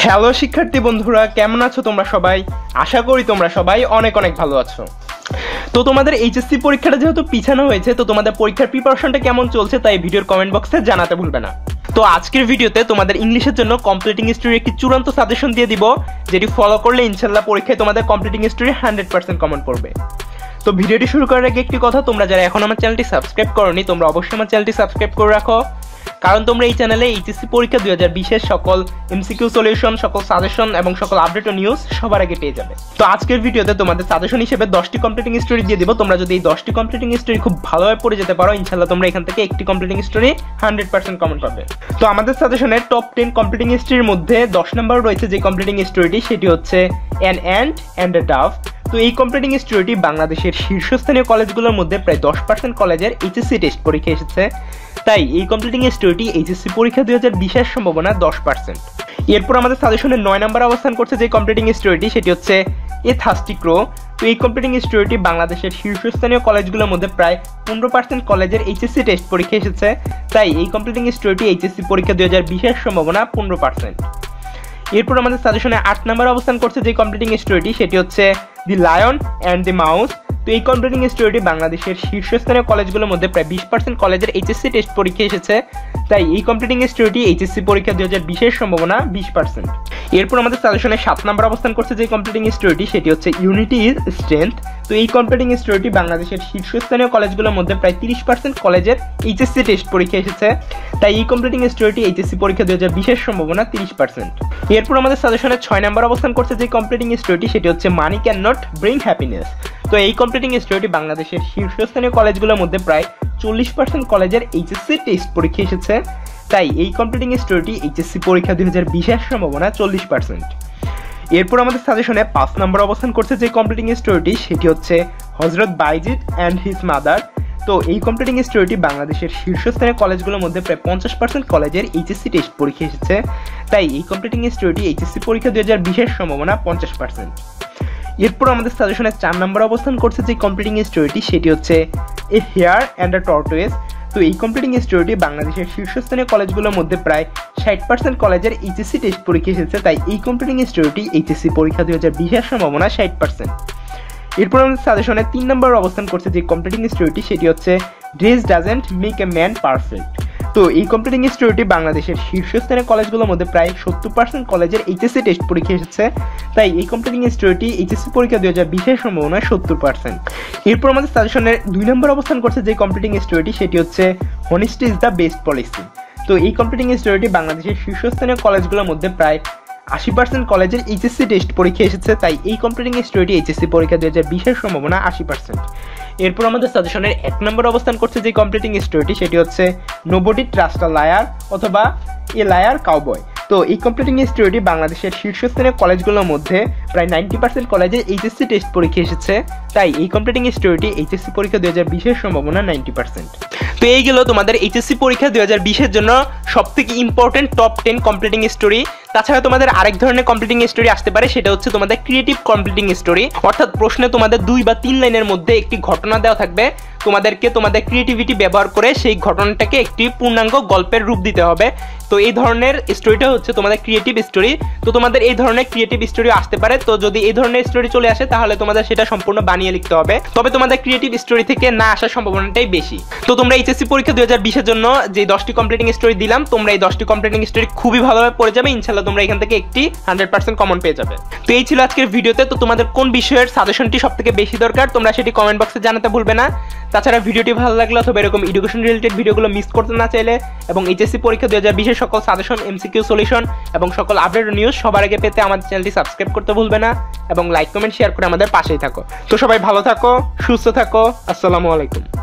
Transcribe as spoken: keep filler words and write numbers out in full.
Hello শিক্ষার্থী বন্ধুরা, কেমন আছো তোমরা সবাই? আশা করি তোমরা সবাই অনেক অনেক ভালো আছো। তো তোমাদের এইচএসসি পরীক্ষাটা যেহেতু পিছানো হয়েছে, তো তোমাদের পরীক্ষার প্রিপারেশনটা কেমন চলছে তাই ভিডিওর কমেন্ট বক্সে জানাতে ভুলবে না। তো আজকের ভিডিওতে তোমাদের ইংলিশের জন্য কমপ্লিটিং হিস্ট্রির একটি চূড়ান্ত সাজেশন দিয়ে দিব, যেটি ফলো করলে ইনশাল্লাহ পরীক্ষায় তোমাদের completing history hundred percent common পড়বে। তো ভিডিওটি শুরু করার আগে একটি কথা, তোমরা যারা এখন আমার চ্যানেলটি সাবস্ক্রাইব করোনি তোমরা অবশ্যই আমার চ্যানেলটি সাবস্ক্রাইব করে রাখো, কারণ তোমরা এই চ্যানেলে এইচএসসি পরীক্ষা দুই হাজার বিশের সকল এমসিকিউ সলিউশন, সকল সাজেশন এবং সকল আপডেট ও নিউজ সবার আগে পেয়ে যাবে। তো আজকের ভিডিওতে তোমাদের সাজেশন হিসেবে দশটি কমপ্লিটিং স্টোরি দিয়ে দিব। তোমরা যদি এই দশটি কমপ্লিটিং স্টোরি খুব ভালোভাবে পড়ে যেতে পারো, ইনশাল্লাহ তোমরা এখান থেকে একটি completing story hundred percent common পাবে। তো আমাদের সাজেশনের টপ টেন কমপ্লিটিং স্টোরির মধ্যে দশ নম্বর রয়েছে যে কমপ্লিটিং স্টোরিটি, সেটি হচ্ছে an ant and a dove. তো এই কমপ্লিটিং স্টোরিটি বাংলাদেশের শীর্ষস্থানীয় কলেজগুলোর মধ্যে প্রায় দশ পার্সেন্ট কলেজের এইচএসসি টেস্ট পরীক্ষা এসেছে, তাই এই কমপ্লিটিং স্টোরিটি এইচএসসি পরীক্ষা দুই হাজার বিশের সম্ভাবনা দশ পার্সেন্ট। এরপর আমাদের সাজেশনের নয় নম্বর অবস্থান করছে যে কমপ্লিটিং স্টোরিটি, সেটি হচ্ছে এ থার্স্টি ক্রো। তো এই কমপ্লিটিং স্টোরিটি বাংলাদেশের শীর্ষস্থানীয় কলেজগুলোর মধ্যে প্রায় পনেরো পার্সেন্ট কলেজের এইচএসসি টেস্ট পরীক্ষা এসেছে, তাই এই কমপ্লিটিং স্টোরিটি এইচএসসি পরীক্ষা দুই হাজার বিশের সম্ভাবনা পনেরো পার্সেন্ট। এরপর আমাদের সাজেশনে আট নম্বর অবস্থান করছে যে কমপ্লিটিং স্টোরিটি, সেটি হচ্ছে the lion and the mouse. তো এই কমপ্লিটিং স্টোরিটি বাংলাদেশের শীর্ষস্থানীয় কলেজগুলোর মধ্যে প্রায় বিশ পার্সেন্ট কলেজের এইচএসসি টেস্ট পরীক্ষা এসেছে, তাই এই কমপ্লিটিং স্টোরিটি এইচএসসি পরীক্ষা দুই হাজার বিশের সম্ভাবনা বিশ পার্সেন্ট। এরপর আমাদের সাজেশনে সাত নম্বর অবস্থান করছে যে কমপ্লিটিং স্টোরিটি, সেটি হচ্ছে ইউনিটি ইজ স্ট্রেংথ। তো এই কমপ্লিটিং স্টোরিটি বাংলাদেশের শীর্ষস্থানীয় কলেজগুলোর মধ্যে প্রায় তিরিশ পার্সেন্ট কলেজের এইচএসসি টেস্ট পরীক্ষা এসেছে, তাই এই কমপ্লিটিং স্টোরিটি এইচএসসি পরীক্ষা দুই হাজার বিশের সম্ভাবনা তিরিশ পার্সেন্ট। এরপর আমাদের সাজেশনে ছয় নম্বর অবস্থান করছে যে কমপ্লিটিং স্টোরিটি, সেটি হচ্ছে money can not bring happiness. তো এই কমপ্লিটিং স্টোরিটি বাংলাদেশের শীর্ষস্থানীয় কলেজগুলোর মধ্যে প্রায় চল্লিশ পার্সেন্ট কলেজের এইচএসসি টেস্ট পরীক্ষা এসেছে, তাই এই কমপ্লিটিং স্টোরিটি এইচএসসি পরীক্ষা দুই হাজার বিশের সম্ভাবনা চল্লিশ পার্সেন্ট। এরপর আমাদের সাজেশনে পাঁচ নম্বর অবস্থান করছে যে কমপ্লিটিং স্টোরিটি, সেটি হচ্ছে হজরত বাইজিদ অ্যান্ড হিজ মাদার। তো এই কমপ্লিটিং স্টোরিটি বাংলাদেশের শীর্ষস্থানীয় কলেজগুলোর মধ্যে প্রায় পঞ্চাশ পার্সেন্ট কলেজের এইচএসসি টেস্ট পরীক্ষা এসেছে, তাই এই কমপ্লিটিং স্টোরিটি এইচএসসি পরীক্ষা দুই হাজার বিশের সম্ভাবনা পঞ্চাশ পার্সেন্ট। এরপর আমাদের সাজেশনে চার নম্বর অবস্থান করছে যে কমপ্লিটিং স্টোরিটি, সেটি হচ্ছে এ হেয়ার অ্যান্ড আ টর্টোয়েজ। তো এই কমপ্লিটিং স্টোরিটি বাংলাদেশের শীর্ষস্থানীয় কলেজগুলোর মধ্যে প্রায় ষাট পার্সেন্ট কলেজের এইচএসসি টেস্ট পরীক্ষা এসেছে, তাই এই কমপ্লিটিং স্টোরিটি এইচএসসি পরীক্ষা দুই হাজার বিশের সম্ভাবনা ষাট পার্সেন্ট। এরপর আমাদের সাজেশনে তিন নম্বর অবস্থান করছে যে কমপ্লিটিং স্টোরিটি, সেটি হচ্ছে dress doesn't make a man perfect. তো এই কমপ্লিটিং স্টোরিটি বাংলাদেশের শীর্ষস্থানীয় কলেজগুলোর মধ্যে প্রায় সত্তর পার্সেন্ট কলেজের এইচএসসি টেস্ট পরীক্ষা এসেছে, তাই এই কমপ্লিটিং স্টোরিটি এইচএসসি পরীক্ষা দুই হাজার বিশের সম্ভাবনা সত্তর পার্সেন্ট। এরপর আমাদের সাজেশনের দুই নম্বর অবস্থান করছে যে কমপ্লিটিং স্টোরিটি, সেটি হচ্ছে honesty is the best policy. তো এই কমপ্লিটিং স্টোরিটি বাংলাদেশের শীর্ষস্থানীয় কলেজগুলোর মধ্যে প্রায় আশি পার্সেন্ট কলেজের এইচএসসি টেস্ট পরীক্ষা এসেছে, তাই এই কমপ্লিটিং স্টোরিটি এইচএসসি পরীক্ষা দুই হাজার বিশের সম্ভাবনা আশি পার্সেন্ট। এরপর আমাদের সাজেশনের এক নম্বর অবস্থান করছে যে কমপ্লিটিং স্টোরিটি, সেটি হচ্ছে নোবডি ট্রাস্ট আ লায়ার অথবা এ লায়ার কাউবয়। তো এই কমপ্লিটিং স্টোরিটি বাংলাদেশের শীর্ষস্থানীয় কলেজগুলোর মধ্যে প্রায় নাইনটি পার্সেন্ট কলেজের এইচএসসি টেস্ট পরীক্ষা এসেছে, তাই এই কমপ্লিটিং স্টোরিটি এইচএসসি পরীক্ষা দুই হাজার বিশের সম্ভাবনা নাইনটি পার্সেন্ট। তো এই গেল তোমাদের এইচএসসি পরীক্ষা দুই হাজার বিশের জন্য সব থেকে important top ten completing story. তাছাড়া তোমাদের আরেক ধরনের কমপ্লিটিং স্টোরি আসতে পারে, সেটা হচ্ছে তোমাদের ক্রিয়েটিভ কমপ্লিটিং স্টোরি। অর্থাৎ প্রশ্নে তোমাদের দুই বা তিন লাইনের মধ্যে একটি ঘটনা দেওয়া থাকবে, তোমাদেরকে তোমাদের ক্রিয়েটিভিটি ব্যবহার করে সেই ঘটনাটাকে একটি পূর্ণাঙ্গ গল্পের রূপ দিতে হবে। তো এই ধরনের স্টোরিটা হচ্ছে তোমাদের ক্রিয়েটিভ স্টোরি। তো তোমাদের এই ধরনের ক্রিয়েটিভ স্টোরি আসতে পারে, তো যদি এই ধরনের স্টোরি চলে আসে তাহলে তোমাদের সেটা সম্পূর্ণ বানিয়ে লিখতে হবে, তবে তোমাদের ক্রিয়েটিভ স্টোরি থেকে না আসার সম্ভাবনাটাই বেশি। তো তোমরা এইচএসসি পরীক্ষা দুই হাজার বিশের জন্য যে দশটি কমপ্লিটিং স্টোরি দিলাম, তোমরা এই দশটি কমপ্লিটিং স্টোরি খুবই ভালোভাবে পড়ে যাবে, ইনশাল্লাহ তোমরা এখান থেকে একটি হান্ড্রেড পার্সেন্ট কমন পেয়ে যাবে। তো এই ছিল আজকের ভিডিওতে। তো তোমাদের কোন বিষয়ের সাজেশনটি সব থেকে বেশি দরকার তোমরা সেটি কমেন্ট বক্সে জানাতে ভুলবে না। তাছাড়া ভিডিওটি ভালো লাগলে অথবা এরকম এডুকেশন রিলেটেড ভিডিওগুলো মিস করতে না চাইলে এবং এইচএসসি পরীক্ষা দুই হাজার বিশের সকল সাজেশন, এমসিকিউ সলিউশন এবং সকল আপডেট নিউজ সবার আগে পেতে আমাদের চ্যানেলটি সাবস্ক্রাইব করতে ভুলবে না এবং লাইক কমেন্ট শেয়ার করে আমাদের পাশেই থাকো। তো সবাই ভালো থাকো, সুস্থ থাকো, আসসালামু আলাইকুম।